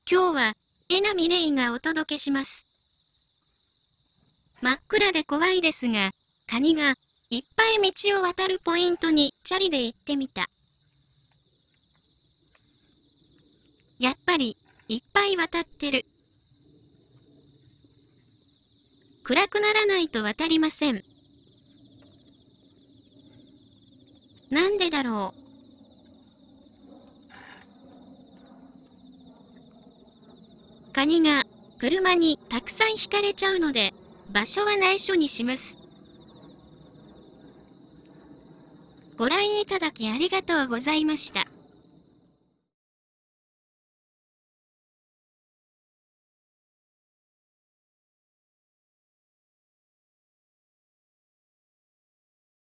今日は、えなみれいがお届けします。真っ暗で怖いですが、カニが、いっぱい道を渡るポイントにチャリで行ってみた。やっぱり、いっぱい渡ってる。暗くならないと渡りません。なんでだろう。カニが車にたくさんひかれちゃうので、場所は内緒にします。ご覧いただきありがとうございました。